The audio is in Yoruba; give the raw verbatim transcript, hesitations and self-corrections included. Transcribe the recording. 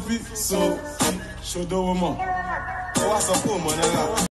fi so ṣòdòwò mọ̀ ó wá sọ fún òmò náírà.